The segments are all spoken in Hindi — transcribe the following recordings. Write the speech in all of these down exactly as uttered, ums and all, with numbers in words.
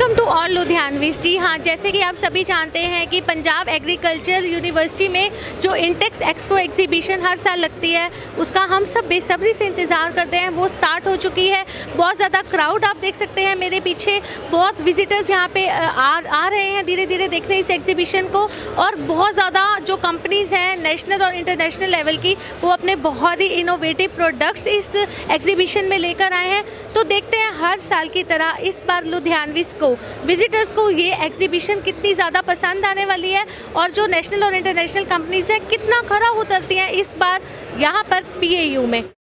Welcome to all Ludhianvis. जी हाँ, जैसे कि आप सभी जानते हैं कि पंजाब एग्रीकल्चर यूनिवर्सिटी में जो इंटेक्स एक्सपो एग्जीबिशन हर साल लगती है, उसका हम सब बेसब्री से इंतज़ार करते हैं। वो स्टार्ट हो चुकी है। बहुत ज़्यादा क्राउड आप देख सकते हैं मेरे पीछे, बहुत विजिटर्स यहाँ पे आ, आ रहे हैं धीरे धीरे देखने इस एग्जीबिशन को। और बहुत ज़्यादा जो कंपनीज़ हैं नेशनल और इंटरनेशनल लेवल की, वो अपने बहुत ही इनोवेटिव प्रोडक्ट्स इस एग्जीबिशन में लेकर आए हैं। तो देखते हैं हर साल की तरह इस बार लुधियानवीज को, विजिटर्स को ये एग्जीबिशन कितनी ज़्यादा पसंद आने वाली है और जो नेशनल और इंटरनेशनल कंपनीज हैं कितना खरा उतरती हैं इस बार यहाँ पर पी ए यू में।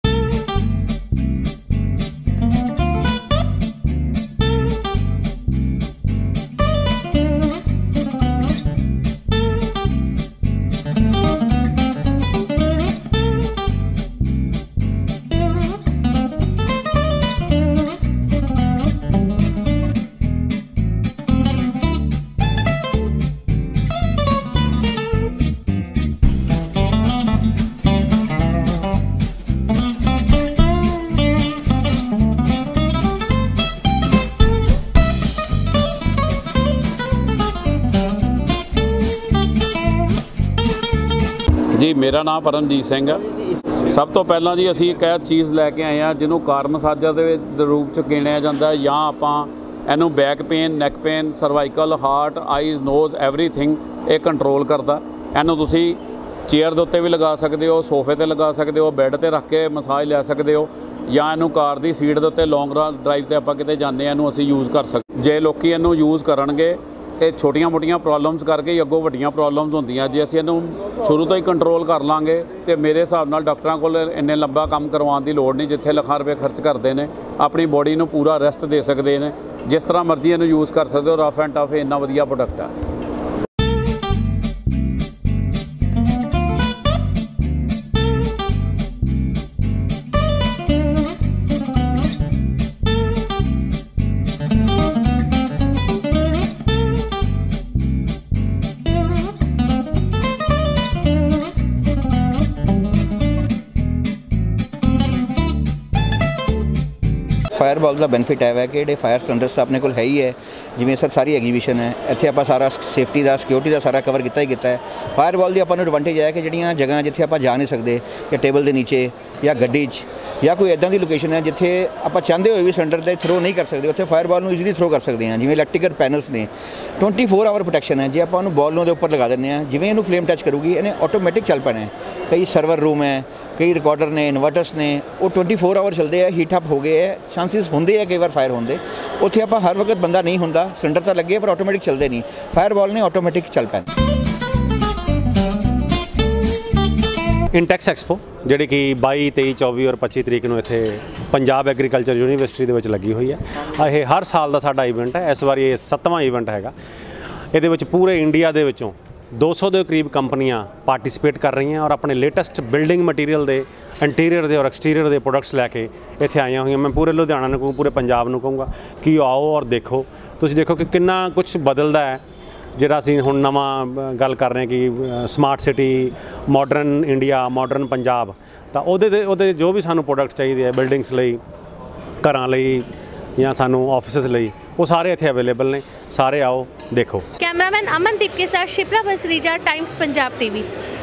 जी मेरा नाम परमजीत सिंह है। सब तो पहला जी असी एक चीज़ लैके आए हैं जिन्हों कार मसाजा के रूप च गिणिया जाता है, या आपां इनू back pain, neck pain, cervical, heart, eyes, nose, everything ये कंट्रोल करता। इनू तुसी चेयर के उत्ते भी लगा सकते हो, सोफे ते लगा सकते हो, बैड ते रख के मसाज लै सकते हो, या इनू कार की सीट के उत्ते लॉन्ग ड्राइव ते आपां किते जाने इनू असी यूज़ कर सकते। जे लोग इनू यूज़ करनगे ये छोटिया मोटियां प्रॉब्लम्स करके ही अगों वड्डियां प्रॉब्लम्स होंदियां। जे असीं इहनूं शुरू तो ही कंट्रोल कर लांगे तो मेरे हिसाब नाल डॉक्टरां कोल इन्ने लंबा काम करवाउण दी लोड़ नहीं। जिथे लखां रुपए खर्च करते हैं अपनी बॉडी नूं पूरा रेस्ट दे सकते हैं। जिस तरह मर्जी इहनूं यूज़ कर सकते हो। रफ एंड टफ इन्ना वधिया प्रोडक्ट है। फायरबॉल का बेनिफिट है कि जो फायर सिलेंडर्स अपने को है ही है, जिमें सर सारी एग्जीबिशन है इत्थे आप सारा सेफ्टी का सिक्योरिटी का सारा कवर किया ही किया है। फायरबॉल की अपन एडवांटेज है कि जिहड़ियां जगह जिथे आप जा नहीं सकते, या टेबल के नीचे या गड्डी च या कोई इदां की लोकेशन है जिथे आप चाहते हुए भी सिलेंडर से थ्रो नहीं कर सकते, उत्थे फायरबॉल में ईजीली थ्रो कर सकते हैं। जिवें इलैक्ट्रिकल पैनल्स ने ट्वेंटी फोर आवर प्रोटैक्शन है। जो आप बॉलों के उपर लगा दें, जिवें इनू फ्लेम टच करूगी इन्हें ऑटोमैटिक चल पैना है। कई सर्वर रूम है, कई रिकॉर्डर ने, इन्वर्टर्स ने, वो ट्वेंटी फोर आवर चलते हैं। हीट अप हो गए है, चांसिस होंगे है कई बार फायर होंगे। उत्थे आप हर वक्त बंदा नहीं होंदा, सिलेंडर तो लगे पर ऑटोमैटिक चलते नहीं। फायरबॉल ने ऑटोमैटिक चल पैना। इंटैक्स एक्सपो जिहड़ी कि बाई तेई चौबी और पच्ची तरीक नूं इत्थे पंजाब एग्रीकल्चर यूनीवर्सिटी दे विच लगी हुई है। ये हर साल का साडा इवेंट है। इस बार ये सत्तवां इवेंट हैगा। इहदे विच पूरे इंडिया दे विचों दो सौ के करीब कंपनियां पार्टिसिपेट कर रही हैं और अपने लेटेस्ट बिल्डिंग मटीरियल के इंटीरियर के और एक्सटीरियर के प्रोडक्ट्स लैके इत्थे आईयां हुई। मैं पूरे लुधियाना नूं, पूरे पंजाब नूं कहूँगा कि आओ और देखो। तुसीं देखो कि कितना कुछ बदलदा है। जिहड़ा असीं हुण नवां गल कर रहे हैं कि smart city, modern India, modern Punjab, तो उहदे उहदे जो भी सानूं प्रोडक्ट चाहिए है बिल्डिंग्स लई, घरां लई या सानूं ऑफिस लई, वो सारे इत्थे अवेलेबल ने। सारे आओ देखो। कैमरामैन अमनदीप के साथ शिप्रा बसरीजा, टाइम्स पंजाब टीवी।